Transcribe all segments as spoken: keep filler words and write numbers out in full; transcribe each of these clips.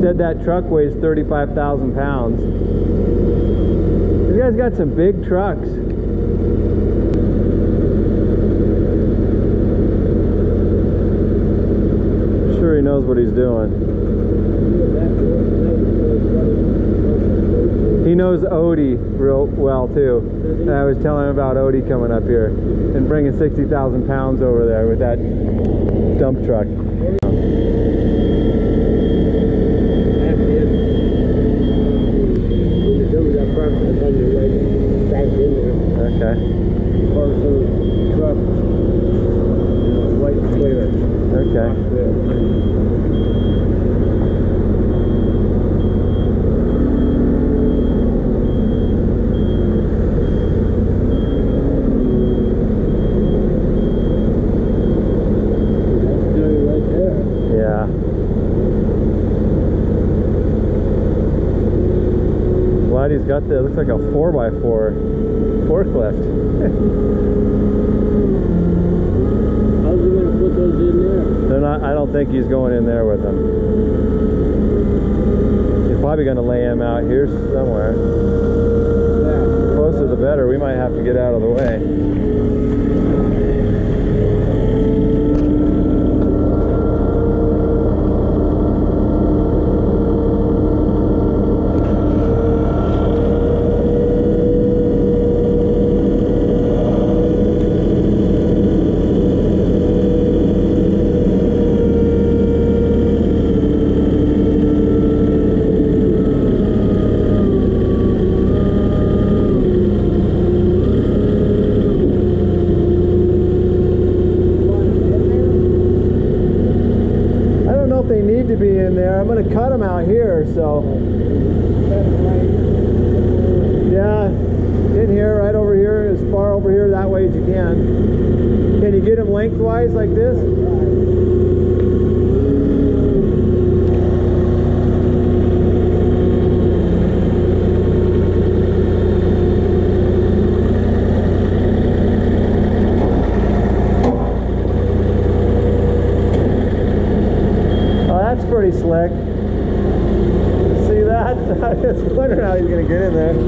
said that truck weighs thirty-five thousand pounds. These guys got some big trucks. I'm sure he knows what he's doing. He knows Cody real well too. And I was telling him about Cody coming up here and bringing sixty thousand pounds over there with that dump truck. Okay. Okay. Yeah. Glad he's got the, it looks like a four by four forklift. How's he gonna put those in there? They're not, I don't think he's going in there with them. He's probably gonna lay him out here somewhere. Yeah. Closer the better. We might have to get out of the way. I'm going to cut them out here, so yeah, in here, right over here, as far over here that way as you can. Can you get them lengthwise like this? Pretty slick. See that? I was wondering how he's going to get in there.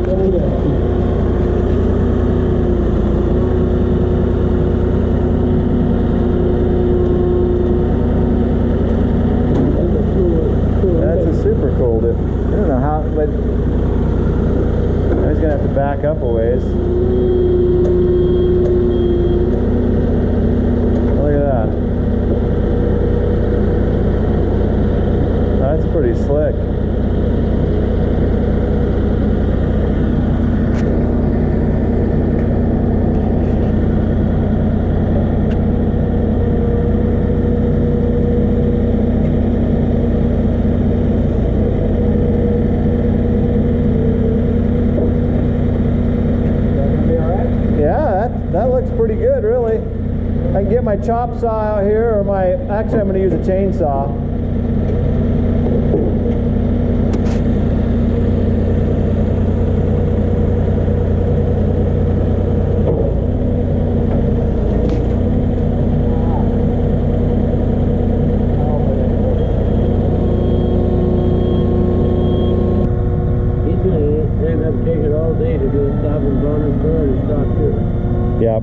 That's a super cool dip. I don't know how, but he's going to have to back up a ways. Look at that. That's pretty slick. Yeah, that, that looks pretty good, really. I can get my chop saw out here, or my, actually I'm going to use a chainsaw. Yep.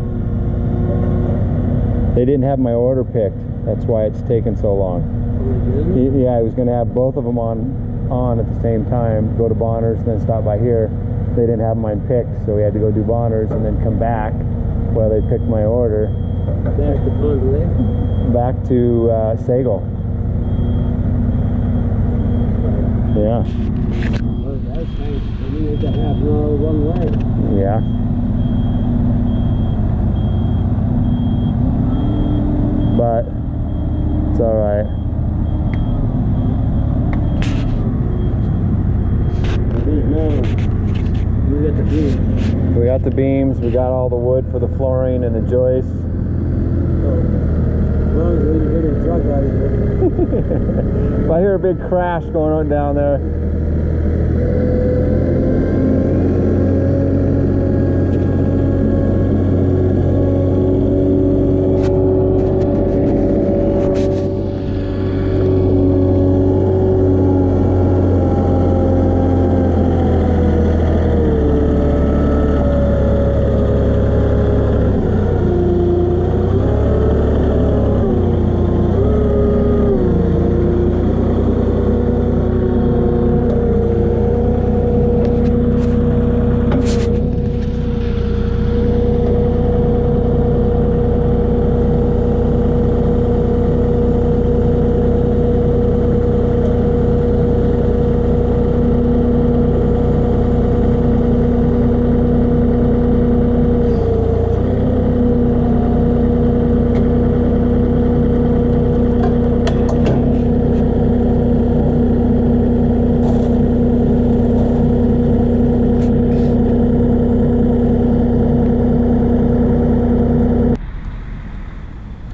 They didn't have my order picked. That's why it's taken so long. He, yeah, I was going to have both of them on on at the same time. Go to Bonner's, then stop by here. They didn't have mine picked, so we had to go do Bonner's and then come back while they picked my order. Back to Ponderay? Back to uh, Sagal. Yeah. Well, that's nice. I mean, it got half an hour one way. Yeah. But it's all right. We got the beams. We got the beams. We got all the wood for the flooring and the joists. So, as long as we can get a truck out of here. If I hear a big crash going on down there.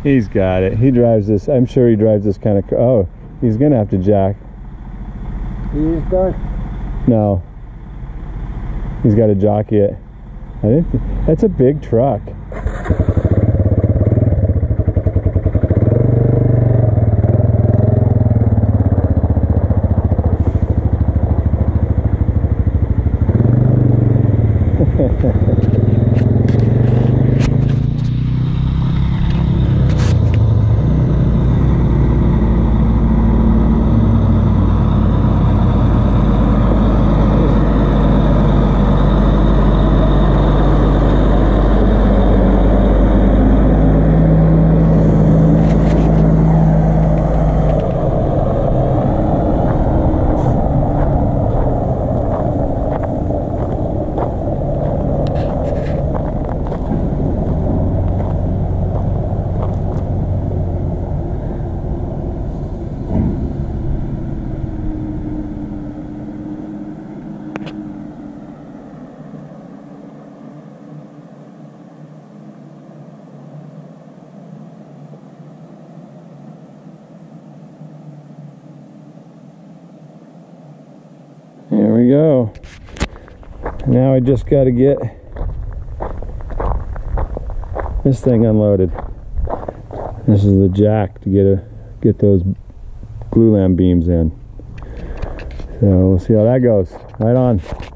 He's got it. He drives this. I'm sure he drives this kind of. Oh, he's gonna have to jack. You just done? No. He's got to jockey it. I think that's a big truck. There we go. Now I just got to get this thing unloaded. This is the jack to get a get those glue lamp beams in. So we'll see how that goes. Right on.